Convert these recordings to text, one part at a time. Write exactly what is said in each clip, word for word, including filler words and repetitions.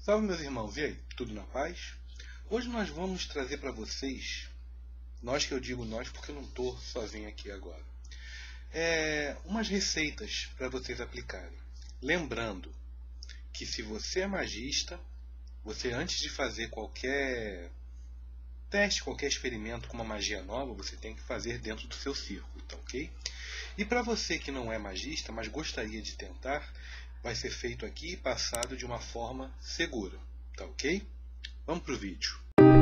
Salve, meus irmãos, e aí? Tudo na paz? Hoje nós vamos trazer para vocês, nós que eu digo nós porque eu não estou sozinho aqui agora, é, umas receitas para vocês aplicarem. Lembrando que se você é magista, você antes de fazer qualquer teste, qualquer experimento com uma magia nova, você tem que fazer dentro do seu círculo, tá ok? E para você que não é magista, mas gostaria de tentar, vai ser feito aqui e passado de uma forma segura, tá ok? Vamos pro vídeo.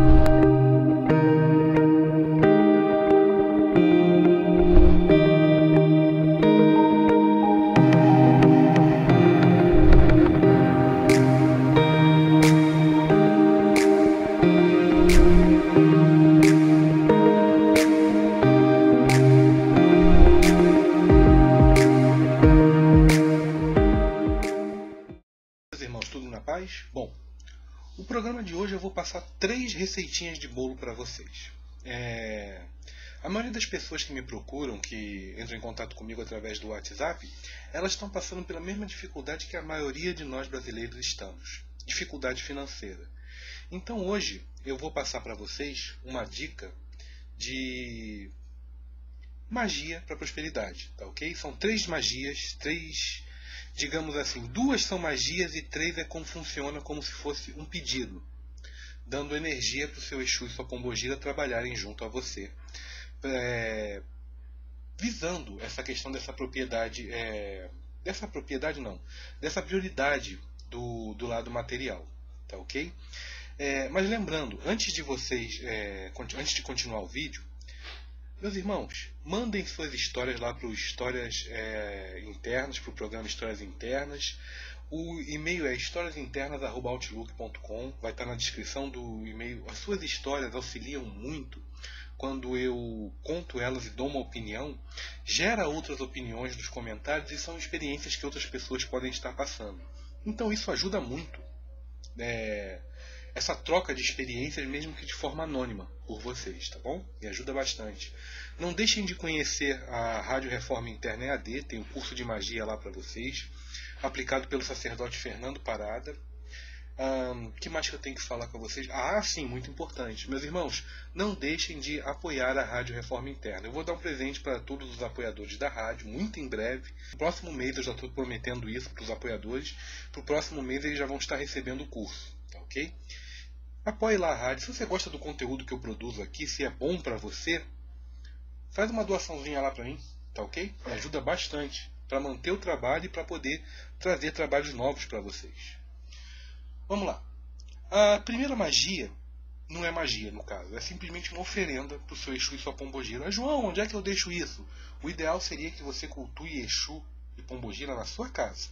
Irmãos, tudo na paz? Bom, o programa de hoje eu vou passar três receitinhas de bolo para vocês. É... A maioria das pessoas que me procuram, que entram em contato comigo através do WhatsApp, elas estão passando pela mesma dificuldade que a maioria de nós brasileiros estamos. Dificuldade financeira. Então hoje eu vou passar para vocês uma dica de magia para prosperidade, tá ok? São três magias, três... digamos assim, duas são magias e três é como funciona como se fosse um pedido, dando energia para o seu Exu e sua Pombogira trabalharem junto a você, é, visando essa questão dessa propriedade, é, dessa propriedade não, dessa prioridade do, do lado material, tá ok? É, mas lembrando, antes de vocês, é, antes de continuar o vídeo, meus irmãos, mandem suas histórias lá para o Histórias é, Internas, para o programa Histórias Internas. O e-mail é histórias internas arroba outlook ponto com, vai estar na descrição do e-mail. As suas histórias auxiliam muito quando eu conto elas e dou uma opinião, gera outras opiniões nos comentários e são experiências que outras pessoas podem estar passando. Então isso ajuda muito. É, essa troca de experiências, mesmo que de forma anônima, por vocês, tá bom? Me ajuda bastante. Não deixem de conhecer a Rádio Reforma Interna E A D, tem um curso de magia lá para vocês, aplicado pelo sacerdote Fernando Parada. O que mais que eu tenho que falar com vocês? Ah, sim, muito importante. Meus irmãos, não deixem de apoiar a Rádio Reforma Interna. Eu vou dar um presente para todos os apoiadores da rádio, muito em breve. No próximo mês eu já estou prometendo isso para os apoiadores. Para o próximo mês eles já vão estar recebendo o curso, tá ok? Apoie lá a rádio. Se você gosta do conteúdo que eu produzo aqui, se é bom para você, faz uma doaçãozinha lá para mim, tá ok? Me ajuda bastante para manter o trabalho e para poder trazer trabalhos novos para vocês. Vamos lá. A primeira magia não é magia, no caso. É simplesmente uma oferenda para o seu Exu e sua Pombogira. Ah, João, onde é que eu deixo isso? O ideal seria que você cultue Exu e Pombogira na sua casa.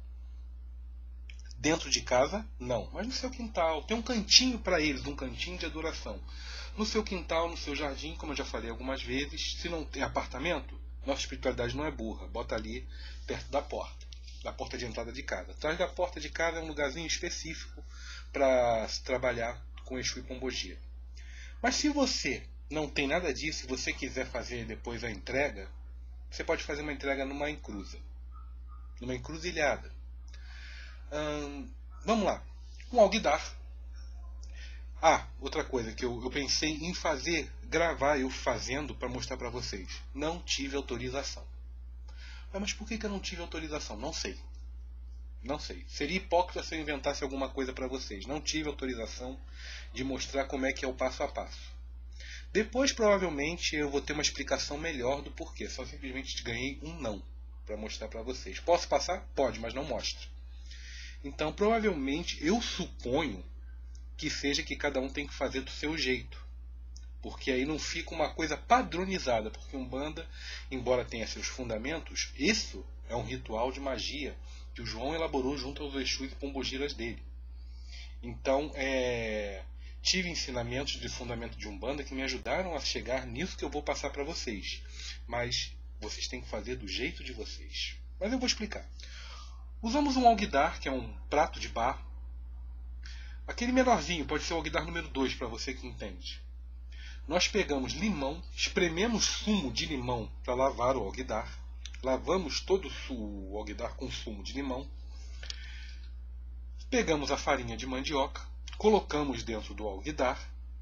Dentro de casa, não. Mas no seu quintal. Tem um cantinho para eles, um cantinho de adoração. No seu quintal, no seu jardim, como eu já falei algumas vezes. Se não tem apartamento, nossa espiritualidade não é burra. Bota ali, perto da porta. Da porta de entrada de casa. Atrás da porta de casa é um lugarzinho específico para se trabalhar com Exu e Pombogira. Mas se você não tem nada disso e você quiser fazer depois a entrega, você pode fazer uma entrega numa encruza. Numa encruzilhada. Hum, vamos lá. Um alguidar. Ah, outra coisa que eu, eu pensei em fazer, gravar eu fazendo para mostrar para vocês. Não tive autorização. Ah, mas por que, que eu não tive autorização? Não sei. Não sei. Seria hipócrita se eu inventasse alguma coisa para vocês. Não tive autorização de mostrar como é que é o passo a passo. Depois, provavelmente, eu vou ter uma explicação melhor do porquê. Só simplesmente ganhei um não para mostrar para vocês. Posso passar? Pode, mas não mostro. Então, provavelmente, eu suponho que seja que cada um tem que fazer do seu jeito. Porque aí não fica uma coisa padronizada. Porque Umbanda, embora tenha seus fundamentos, isso é um ritual de magia que o João elaborou junto aos Exus e Pombogiras dele. Então, é... tive ensinamentos de fundamento de Umbanda que me ajudaram a chegar nisso que eu vou passar para vocês. Mas vocês têm que fazer do jeito de vocês. Mas eu vou explicar. Usamos um alguidar, que é um prato de barro. Aquele menorzinho, pode ser o alguidar número dois, para você que entende. Nós pegamos limão, esprememos sumo de limão para lavar o alguidar. Lavamos todo o alguidar com sumo de limão. Pegamos a farinha de mandioca, colocamos dentro do alguidar.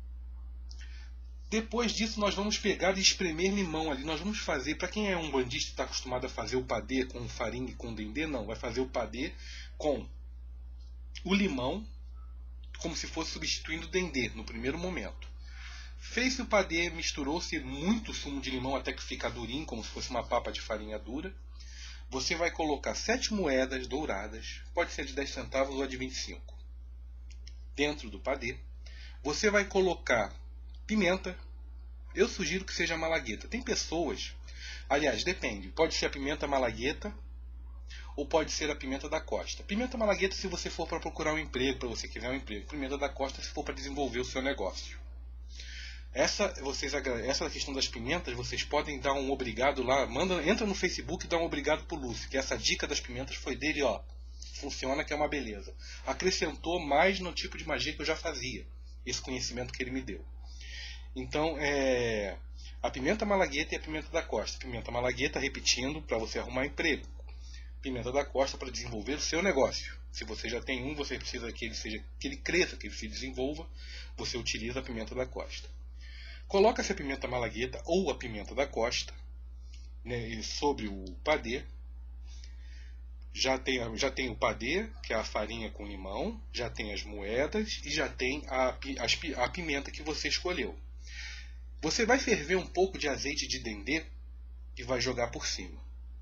Depois disso nós vamos pegar e espremer limão ali. Nós vamos fazer, para quem é um bandista e está acostumado a fazer o padê com farinha e com dendê, não. Vai fazer o padê com o limão, como se fosse substituindo o dendê no primeiro momento. Fez o padê, misturou-se muito sumo de limão até que fica durinho, como se fosse uma papa de farinha dura. Você vai colocar sete moedas douradas, pode ser de dez centavos ou de vinte e cinco, dentro do padê. Você vai colocar pimenta. Eu sugiro que seja malagueta. Tem pessoas, aliás, depende, pode ser a pimenta malagueta ou pode ser a pimenta da costa. Pimenta malagueta se você for para procurar um emprego, para você quiser um emprego. Pimenta da costa se for para desenvolver o seu negócio. Essa, vocês, essa questão das pimentas, vocês podem dar um obrigado lá. Manda, entra no Facebook e dá um obrigado pro Lúcio, que essa dica das pimentas foi dele, ó. Funciona, que é uma beleza. Acrescentou mais no tipo de magia que eu já fazia. Esse conhecimento que ele me deu. Então, é, a pimenta malagueta e a pimenta da costa. Pimenta malagueta, repetindo, para você arrumar emprego. Pimenta da costa para desenvolver o seu negócio. Se você já tem um, você precisa que ele seja, que ele cresça, que ele se desenvolva, você utiliza a pimenta da costa. Coloca-se a pimenta malagueta ou a pimenta da costa, né, sobre o padê. Já tem, já tem o padê, que é a farinha com limão, já tem as moedas e já tem a, a, a pimenta que você escolheu. Você vai ferver um pouco de azeite de dendê e vai jogar por cima.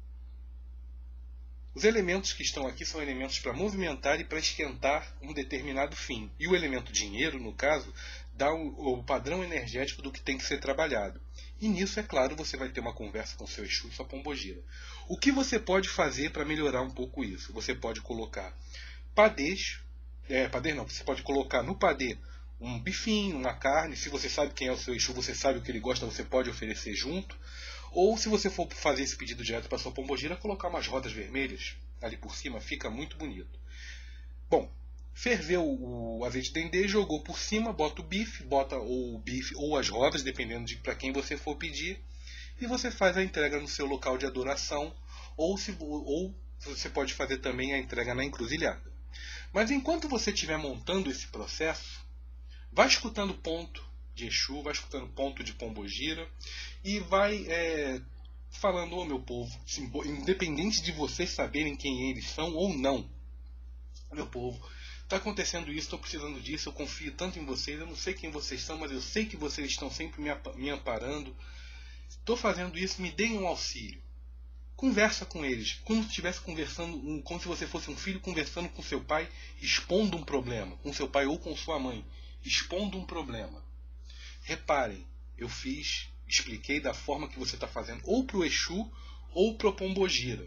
Os elementos que estão aqui são elementos para movimentar e para esquentar um determinado fim. E o elemento dinheiro, no caso, dá o, o padrão energético do que tem que ser trabalhado. E nisso, é claro, você vai ter uma conversa com seu Exu e sua pombogira. O que você pode fazer para melhorar um pouco isso? Você pode colocar padês, é, padê não, você pode colocar no padê um bifinho, uma carne. Se você sabe quem é o seu Exu, você sabe o que ele gosta, você pode oferecer junto. Ou se você for fazer esse pedido direto para sua pombogira, colocar umas rodas vermelhas ali por cima, fica muito bonito. Bom, ferveu o azeite de dendê, jogou por cima, bota o bife, bota ou o bife ou as rodas, dependendo de para quem você for pedir, e você faz a entrega no seu local de adoração, ou, se, ou você pode fazer também a entrega na encruzilhada. Mas enquanto você estiver montando esse processo, vai escutando ponto de Exu, vai escutando ponto de pombogira e vai é, falando, ô meu povo, independente de vocês saberem quem eles são ou não, meu povo, está acontecendo isso, estou precisando disso, eu confio tanto em vocês, eu não sei quem vocês são, mas eu sei que vocês estão sempre me amparando, estou fazendo isso, me deem um auxílio. Conversa com eles, como se estivesse conversando, como se você fosse um filho conversando com seu pai, expondo um problema, com seu pai ou com sua mãe, expondo um problema. Reparem, eu fiz, expliquei da forma que você está fazendo, ou para o Exu ou para o pombogira.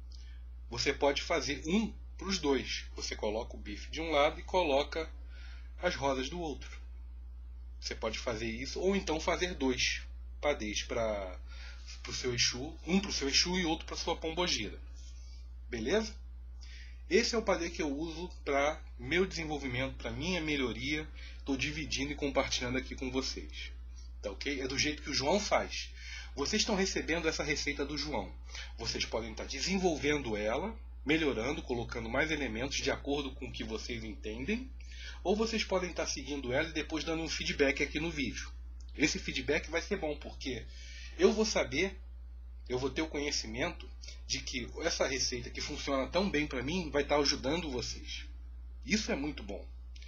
Você pode fazer um para os dois. Você coloca o bife de um lado e coloca as rodas do outro. Você pode fazer isso, ou então fazer dois padês para o seu Exu, um para o seu Exu e outro para a sua pombogira. Beleza? Esse é o padê que eu uso para meu desenvolvimento, para minha melhoria. Estou dividindo e compartilhando aqui com vocês. Tá ok? É do jeito que o João faz. Vocês estão recebendo essa receita do João. Vocês podem estar desenvolvendo ela, melhorando, colocando mais elementos de acordo com o que vocês entendem. Ou vocês podem estar seguindo ela e depois dando um feedback aqui no vídeo. Esse feedback vai ser bom, porque eu vou saber, eu vou ter o conhecimento de que essa receita que funciona tão bem para mim vai estar ajudando vocês. Isso é muito bom.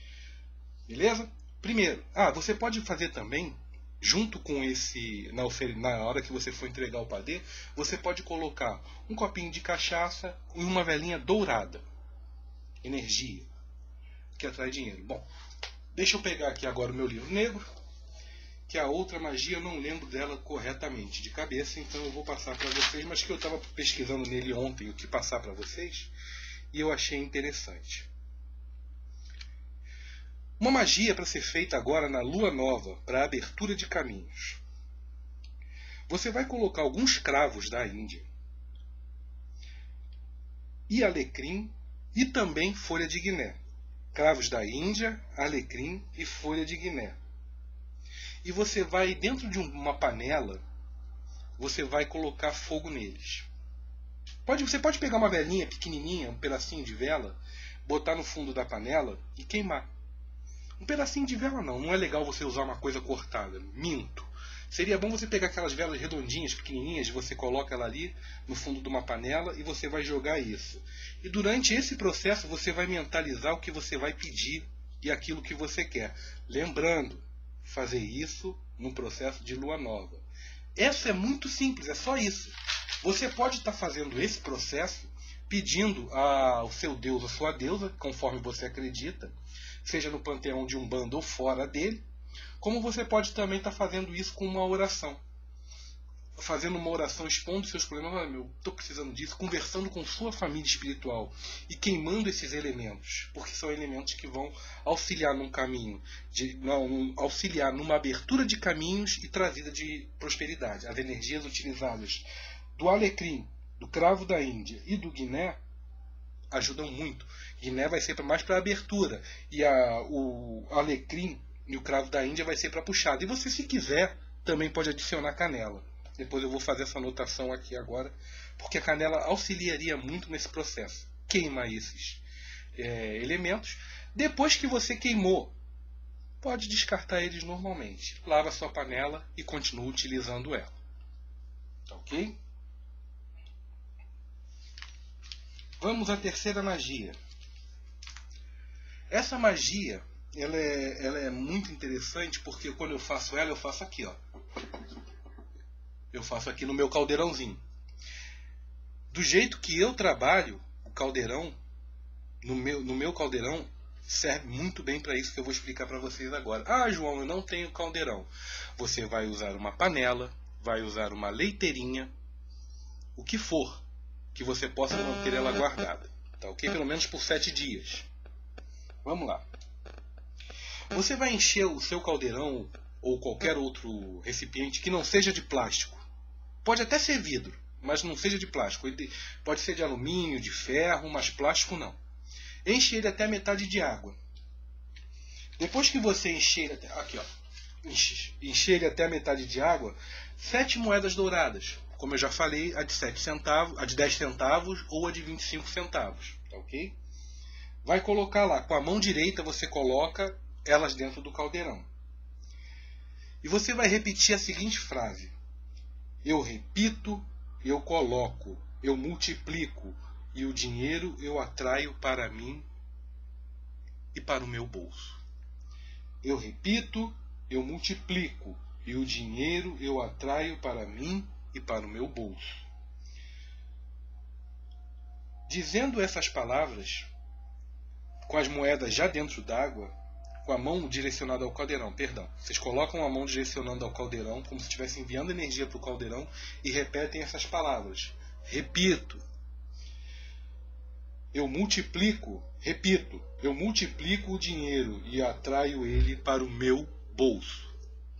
Beleza? Primeiro, ah, você pode fazer também, junto com esse, na, na hora que você for entregar o padê, você pode colocar um copinho de cachaça e uma velinha dourada. Energia, que atrai dinheiro. Bom, deixa eu pegar aqui agora o meu livro negro, que a outra magia eu não lembro dela corretamente de cabeça, então eu vou passar para vocês, mas que eu estava pesquisando nele ontem o que passar para vocês, e eu achei interessante. Uma magia para ser feita agora na lua nova, para a abertura de caminhos. Você vai colocar alguns cravos da Índia, e alecrim, e também folha de guiné. Cravos da Índia, alecrim e folha de guiné. E você vai, dentro de uma panela, você vai colocar fogo neles. Pode, você pode pegar uma velinha pequenininha, um pedacinho de vela, botar no fundo da panela e queimar. Um pedacinho de vela não, não é legal você usar uma coisa cortada, minto. Seria bom você pegar aquelas velas redondinhas, pequenininhas, você coloca ela ali no fundo de uma panela e você vai jogar isso. E durante esse processo você vai mentalizar o que você vai pedir e aquilo que você quer. Lembrando, fazer isso no processo de lua nova. Isso é muito simples, é só isso. Você pode estar fazendo esse processo pedindo ao seu deus, a sua deusa, conforme você acredita, seja no panteão de Umbanda ou fora dele, como você pode também estar fazendo isso com uma oração. Fazendo uma oração, expondo seus problemas, ah, meu, estou precisando disso, conversando com sua família espiritual e queimando esses elementos, porque são elementos que vão auxiliar num caminho, de, não, auxiliar numa abertura de caminhos e trazida de prosperidade. As energias utilizadas do alecrim, do cravo da Índia e do guiné ajudam muito. Guiné vai ser mais para abertura e a, o alecrim e o cravo da Índia vai ser para puxada. E você, se quiser, também pode adicionar canela. Depois eu vou fazer essa anotação aqui agora, porque a canela auxiliaria muito nesse processo. Queima esses é, elementos. Depois que você queimou, pode descartar eles normalmente. Lava a sua panela e continua utilizando ela. Tá ok? Vamos à terceira magia. Essa magia, ela é, ela é muito interessante porque quando eu faço ela, eu faço aqui, ó. Eu faço aqui no meu caldeirãozinho. Do jeito que eu trabalho, o caldeirão, no meu, no meu caldeirão, serve muito bem para isso que eu vou explicar para vocês agora. Ah, João, eu não tenho caldeirão. Você vai usar uma panela, vai usar uma leiteirinha, o que for, que você possa manter ela guardada. Tá ok? Pelo menos por sete dias. Vamos lá. Você vai encher o seu caldeirão ou qualquer outro recipiente que não seja de plástico. Pode até ser vidro, mas não seja de plástico. Pode ser de alumínio, de ferro, mas plástico não. Enche ele até a metade de água. Depois que você encher ele até, aqui, ó, enche, encher ele até a metade de água, sete moedas douradas. Como eu já falei, a de sete centavos, a de dez centavos ou a de vinte e cinco centavos. Tá ok? Vai colocar lá. Com a mão direita você coloca elas dentro do caldeirão. E você vai repetir a seguinte frase. Eu repito, eu coloco, eu multiplico, e o dinheiro eu atraio para mim e para o meu bolso. Eu repito, eu multiplico, e o dinheiro eu atraio para mim e para o meu bolso. Dizendo essas palavras, com as moedas já dentro d'água, com a mão direcionada ao caldeirão, perdão. Vocês colocam a mão direcionando ao caldeirão, como se estivessem enviando energia para o caldeirão, e repetem essas palavras. Repito. Eu multiplico, repito, eu multiplico o dinheiro e atraio ele para o meu bolso.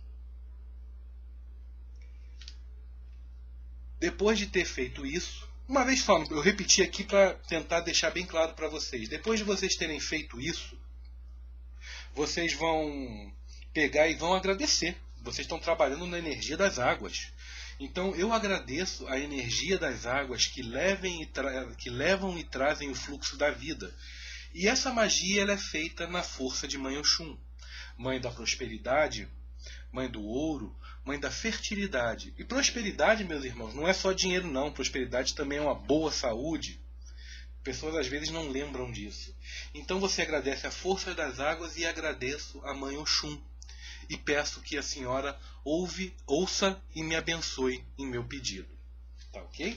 Depois de ter feito isso, uma vez só, eu repeti aqui para tentar deixar bem claro para vocês. Depois de vocês terem feito isso, vocês vão pegar e vão agradecer. Vocês estão trabalhando na energia das águas. Então eu agradeço a energia das águas que, levem e tra- que levam e trazem o fluxo da vida. E essa magia ela é feita na força de Mãe Oxum. Mãe da prosperidade, mãe do ouro, mãe da fertilidade. E prosperidade, meus irmãos, não é só dinheiro não. Prosperidade também é uma boa saúde. Pessoas às vezes não lembram disso. Então você agradece a força das águas e agradeço a Mãe Oxum. E peço que a senhora ouve, ouça e me abençoe em meu pedido. Tá ok?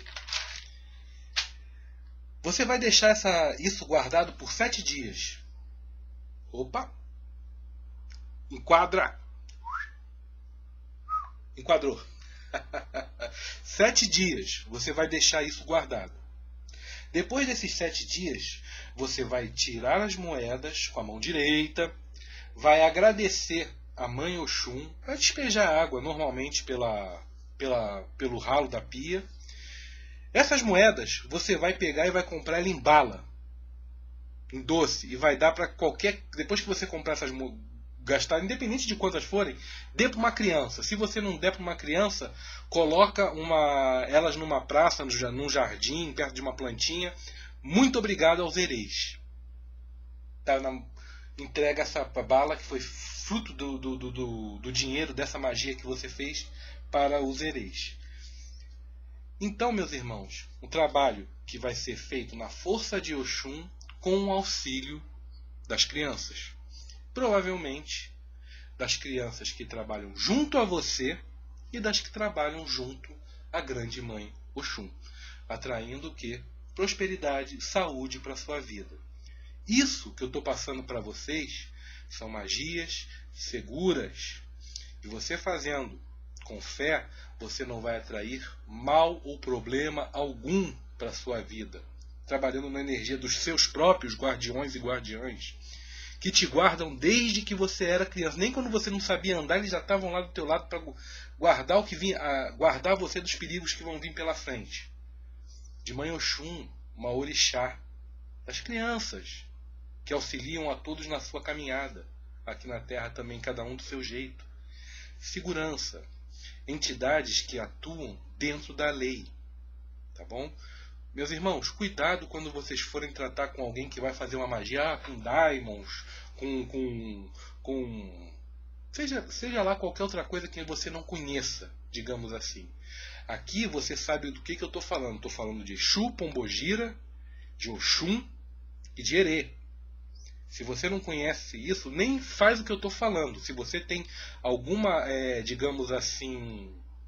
Você vai deixar essa, isso guardado por sete dias. Opa! Enquadra! Enquadrou. Sete dias você vai deixar isso guardado. Depois desses sete dias, você vai tirar as moedas com a mão direita, vai agradecer a Mãe Oxum, vai despejar água normalmente pela, pela, pelo ralo da pia. Essas moedas você vai pegar e vai comprar ela em bala, em doce, e vai dar para qualquer... Depois que você comprar essas moedas, gastar, independente de quantas forem, dê para uma criança. Se você não der para uma criança, coloca uma, elas numa praça, num jardim, perto de uma plantinha. Muito obrigado aos hereis. tá na, entrega essa bala que foi fruto do, do, do, do, do dinheiro dessa magia que você fez para os hereis. Então, meus irmãos, o trabalho que vai ser feito na força de Oxum com o auxílio das crianças. Provavelmente das crianças que trabalham junto a você e das que trabalham junto à grande mãe Oxum, atraindo o quê? Prosperidade, saúde para a sua vida. Isso que eu estou passando para vocês são magias seguras. E você fazendo com fé, você não vai atrair mal ou problema algum para a sua vida. Trabalhando na energia dos seus próprios guardiões e guardiãs, que te guardam desde que você era criança. Nem quando você não sabia andar, eles já estavam lá do teu lado para guardar o que vinha, guardar você dos perigos que vão vir pela frente. De Mãe Oxum, uma orixá das crianças, que auxiliam a todos na sua caminhada, aqui na Terra também, cada um do seu jeito. Segurança, entidades que atuam dentro da lei, tá bom? Meus irmãos, cuidado quando vocês forem tratar com alguém que vai fazer uma magia, ah, com diamonds, com, com, com seja, seja lá qualquer outra coisa que você não conheça, digamos assim. Aqui você sabe do que, que eu estou falando. Estou falando de Exu, Pombogira, de Oxum e de Herê. Se você não conhece isso, nem faz o que eu estou falando. Se você tem alguma, é, digamos assim,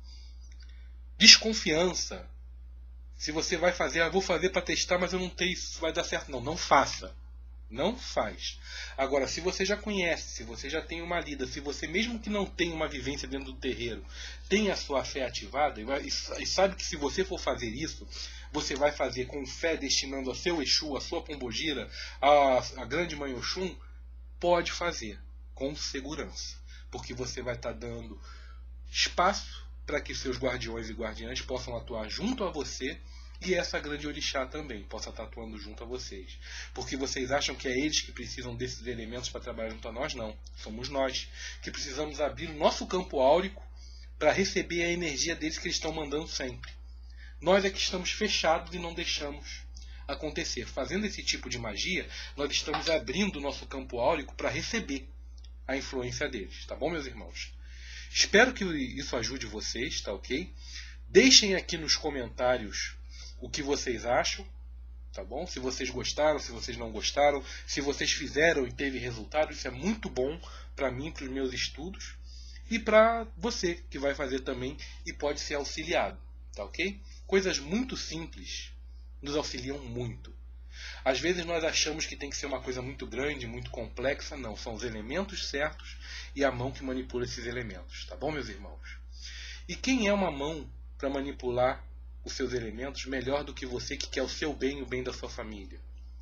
desconfiança, se você vai fazer, ah, vou fazer para testar, mas eu não sei se vai dar certo. Não, não faça. Não faz. Agora, se você já conhece, se você já tem uma lida, se você mesmo que não tenha uma vivência dentro do terreiro, tem a sua fé ativada, e sabe que se você for fazer isso, você vai fazer com fé, destinando a seu Exu, a sua Pombogira, a, a grande mãe Oxum, pode fazer com segurança. Porque você vai estar dando espaço para que seus guardiões e guardiãs possam atuar junto a você, e essa grande orixá também possa estar atuando junto a vocês. Porque vocês acham que é eles que precisam desses elementos para trabalhar junto a nós? Não. Somos nós que precisamos abrir o nosso campo áurico para receber a energia deles que eles estão mandando sempre. Nós é que estamos fechados e não deixamos acontecer. Fazendo esse tipo de magia, nós estamos abrindo o nosso campo áurico para receber a influência deles. Tá bom, meus irmãos? Espero que isso ajude vocês, tá ok? Deixem aqui nos comentários o que vocês acham, tá bom? Se vocês gostaram, se vocês não gostaram, se vocês fizeram e teve resultado, isso é muito bom para mim, para os meus estudos, e para você que vai fazer também e pode ser auxiliado, tá ok? Coisas muito simples nos auxiliam muito. Às vezes nós achamos que tem que ser uma coisa muito grande, muito complexa. Não, são os elementos certos e a mão que manipula esses elementos, tá bom, meus irmãos? E quem é uma mão para manipular os seus elementos melhor do que você que quer o seu bem e o bem da sua família?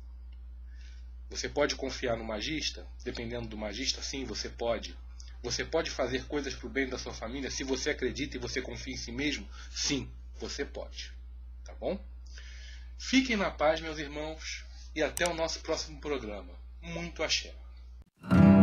Você pode confiar no magista? Dependendo do magista, sim, você pode. Você pode fazer coisas para o bem da sua família se você acredita e você confia em si mesmo? Sim, você pode. Tá bom? Fiquem na paz, meus irmãos, e até o nosso próximo programa. Muito axé.